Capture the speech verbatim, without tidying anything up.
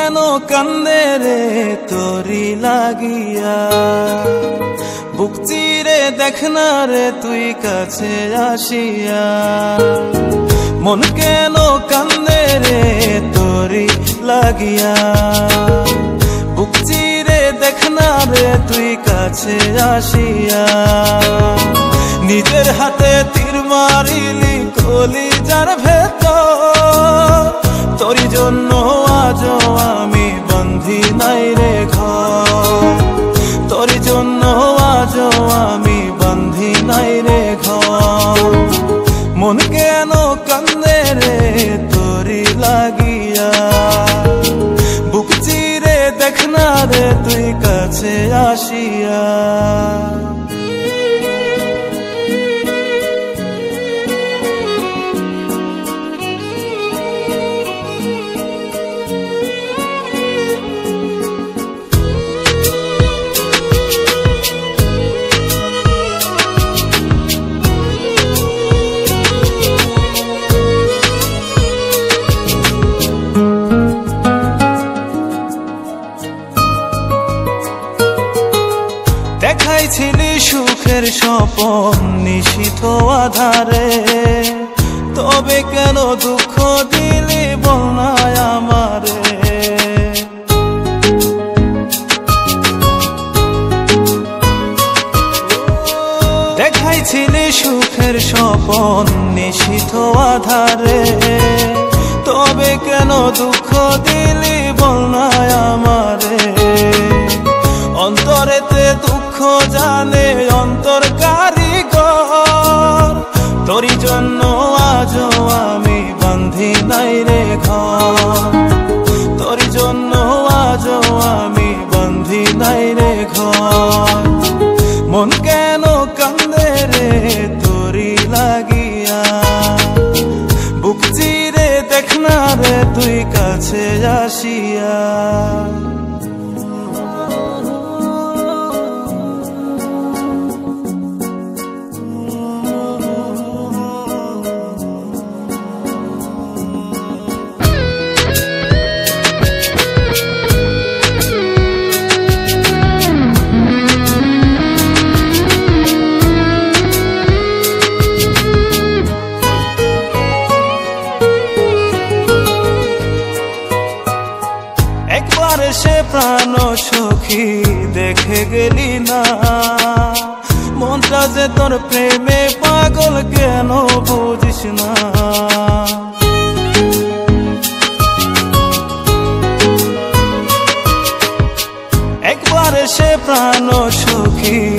কেন কান্দে রে তোরি লাগিয়া, বুক চিরে দেখ না রে তুই কাছে আসিয়া। মন কেন কান্দে রে তোরি লাগিয়া, বুক চিরে দেখ না রে তুই কাছে আসিয়া। নিজের হাতে তীর মারিলি কলিজার ভেতর, তোর জন্য আজও আমি বন্ধি নাই রে ঘর, তোর জন্য আজও আমি বন্ধি নাই রে ঘর। মন কেন কান্দে রে তোরি লাগিয়া, বুক চিরে দেখ না রে তুই কাছে আসিয়া। দেখাইছিলি সুখের স্বপন নিশীথ আধারে, তবে কেন দুঃখ দিলি বল না আমারে। দেখাইছিলি সুখের স্বপন নিশীথ আধারে, তবে কেন দুঃখ দিলি বল না আমারে। অন্তরেতে দুঃখ জানে অন্তর কারিগর, তোরি জন্য আজও আমি বন্ধি নাই রে ঘর, তোরি জন্য আজও আমি বন্ধি নাই রে ঘর। মন কেন কান্দে রে তোরি লাগিয়া, বুক চিরে দেখ না রে তুই কাছে আসিয়া। একবার সে প্রাণ সখী দেখে গেলি না, মনটা যে তোর প্রেমে পাগল কেন বুঝিস না। একবার সে প্রাণ সখী